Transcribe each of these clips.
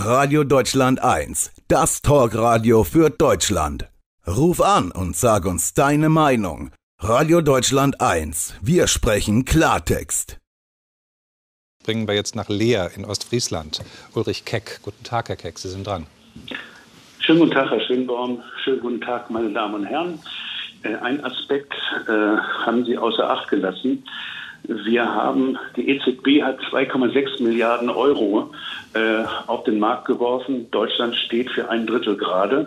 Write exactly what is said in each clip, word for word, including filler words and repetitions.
Radio Deutschland eins, das Talkradio für Deutschland. Ruf an und sag uns deine Meinung. Radio Deutschland eins, wir sprechen Klartext. Bringen wir jetzt nach Leer in Ostfriesland. Ulrich Keck. Guten Tag, Herr Keck, Sie sind dran. Schönen guten Tag, Herr Schönborn. Schönen guten Tag, meine Damen und Herren. Äh, ein Aspekt äh, haben Sie außer Acht gelassen. Wir haben, die E Z B hat zwei Komma sechs Milliarden Euro äh, auf den Markt geworfen. Deutschland steht für ein Drittel gerade.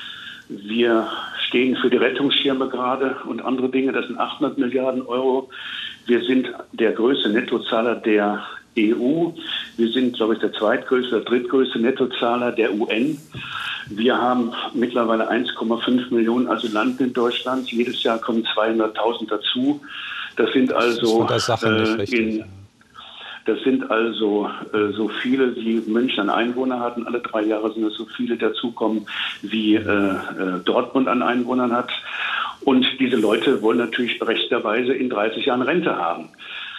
Wir stehen für die Rettungsschirme gerade und andere Dinge. Das sind achthundert Milliarden Euro. Wir sind der größte Nettozahler der E U. Wir sind, glaube ich, der zweitgrößte oder drittgrößte Nettozahler der U N. Wir haben mittlerweile eins Komma fünf Millionen Asylanten in Deutschland. Jedes Jahr kommen zweihunderttausend dazu. Das sind also das äh, in, das sind also äh, so viele, wie München an Einwohner hatten. Alle drei Jahre sind es so viele dazukommen, wie äh, äh, Dortmund an Einwohnern hat. Und diese Leute wollen natürlich berechtigterweise in dreißig Jahren Rente haben.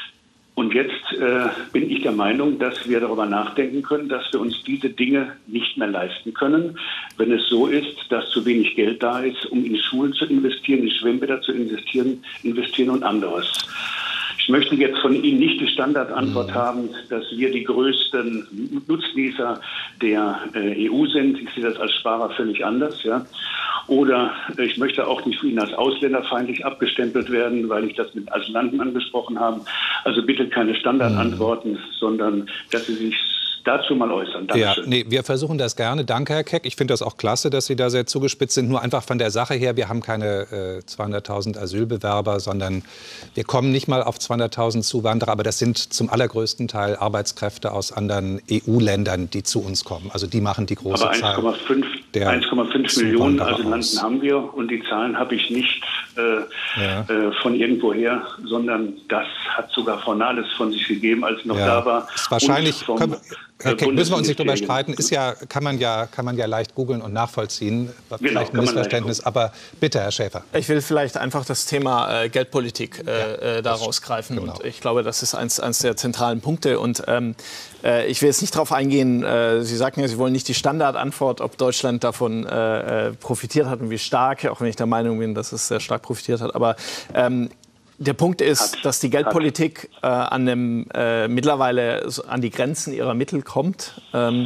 Und jetzt äh, bin ich der Meinung, dass wir darüber nachdenken können, dass wir uns diese Dinge nicht mehr leisten können, wenn es so ist, dass zu wenig Geld da ist, um in Schulen zu investieren, in Schwimmbäder zu investieren, investieren und anderes. Ich möchte jetzt von Ihnen nicht die Standardantwort mhm. haben, dass wir die größten Nutznießer der äh, E U sind. Ich sehe das als Sparer völlig anders, ja. Oder ich möchte auch nicht von Ihnen als ausländerfeindlich abgestempelt werden, weil ich das mit Asylanten angesprochen habe. Also bitte keine Standardantworten, mhm. sondern dass Sie sich dazu mal äußern. Dankeschön. Ja, nee, wir versuchen das gerne. Danke, Herr Keck. Ich finde das auch klasse, dass Sie da sehr zugespitzt sind. Nur einfach von der Sache her, wir haben keine äh, zweihunderttausend Asylbewerber, sondern wir kommen nicht mal auf zweihunderttausend Zuwanderer. Aber das sind zum allergrößten Teil Arbeitskräfte aus anderen E U-Ländern, die zu uns kommen. Also die machen die große aber Zahl. Aber eins Komma fünf Millionen Asylanten haben wir. Und die Zahlen habe ich nicht äh, ja. äh, von irgendwoher, sondern das hat sogar Frau Nahles von sich gegeben, als noch ja. da war. Ist wahrscheinlich... Herr Keck, müssen wir uns nicht darüber streiten. Ist ja, kann man ja, kann man ja leicht googeln und nachvollziehen. Vielleicht ein Missverständnis, aber bitte, Herr Schäfer. Ich will vielleicht einfach das Thema äh, Geldpolitik äh, ja, da rausgreifen. Genau. Und ich glaube, das ist eins, eins der zentralen Punkte. Und ähm, äh, ich will jetzt nicht darauf eingehen, äh, Sie sagten ja, Sie wollen nicht die Standardantwort, ob Deutschland davon äh, profitiert hat und wie stark, auch wenn ich der Meinung bin, dass es sehr stark profitiert hat. Aber ähm, der Punkt ist, dass die Geldpolitik äh, an dem, äh, mittlerweile an die Grenzen ihrer Mittel kommt. Ähm,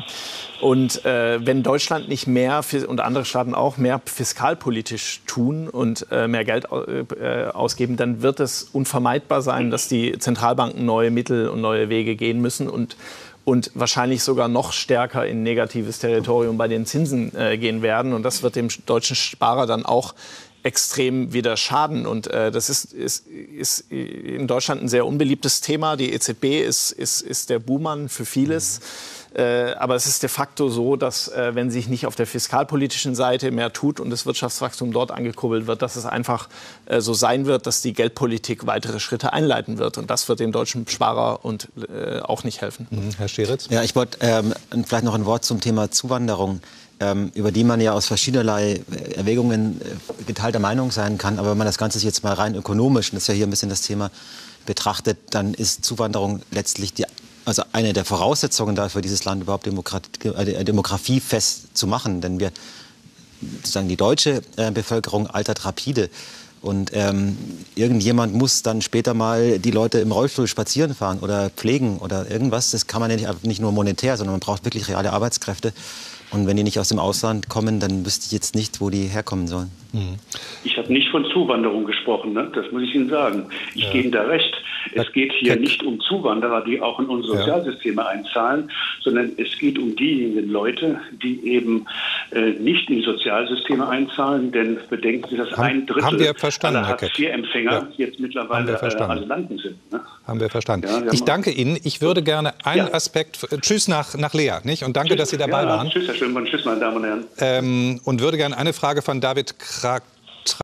und äh, wenn Deutschland nicht mehr und andere Staaten auch mehr fiskalpolitisch tun und äh, mehr Geld äh, ausgeben, dann wird es unvermeidbar sein, dass die Zentralbanken neue Mittel und neue Wege gehen müssen und und wahrscheinlich sogar noch stärker in negatives Territorium bei den Zinsen äh, gehen werden. Und das wird dem deutschen Sparer dann auch extrem wieder schaden. Und äh, das ist, ist, ist in Deutschland ein sehr unbeliebtes Thema. Die E Z B ist, ist, ist der Buhmann für vieles. Mhm. Äh, aber es ist de facto so, dass äh, wenn sich nicht auf der fiskalpolitischen Seite mehr tut und das Wirtschaftswachstum dort angekurbelt wird, dass es einfach äh, so sein wird, dass die Geldpolitik weitere Schritte einleiten wird. Und das wird dem deutschen Sparer und, äh, auch nicht helfen. Mhm. Herr Scheritz? Ja, ich wollte ähm, vielleicht noch ein Wort zum Thema Zuwanderung, Ähm, über die man ja aus verschiedenerlei Erwägungen äh, geteilter Meinung sein kann. Aber wenn man das Ganze jetzt mal rein ökonomisch, und das ist ja hier ein bisschen das Thema, betrachtet, dann ist Zuwanderung letztlich die, also eine der Voraussetzungen dafür, dieses Land überhaupt Demokrat, äh, demografiefest zu machen. Denn wir, sozusagen die deutsche äh, Bevölkerung altert rapide. Und ähm, irgendjemand muss dann später mal die Leute im Rollstuhl spazieren fahren oder pflegen oder irgendwas. Das kann man ja nicht, nicht nur monetär, sondern man braucht wirklich reale Arbeitskräfte. Und wenn die nicht aus dem Ausland kommen, dann wüsste ich jetzt nicht, wo die herkommen sollen. Mhm. Ich habe nicht von Zuwanderung gesprochen, ne? Das muss ich Ihnen sagen. Ich ja. gebe Ihnen da recht. Es geht hier nicht um Zuwanderer, die auch in unsere Sozialsysteme ja. einzahlen, sondern es geht um diejenigen Leute, die eben äh, nicht in die Sozialsysteme einzahlen. Denn bedenken Sie, dass haben, ein Drittel haben wir verstanden, aller Hartz vier Empfänger ja. jetzt mittlerweile äh, Asylanten sind. Ne? Haben wir verstanden. Ja, wir ich danke Ihnen. Ich würde gerne einen ja. Aspekt... Äh, tschüss nach, nach Leer, nicht? Und danke, tschüss, dass Sie dabei ja, waren. Tschüss, Herr Schönborn. Tschüss, meine Damen und Herren. Ähm, und würde gerne eine Frage von David Krak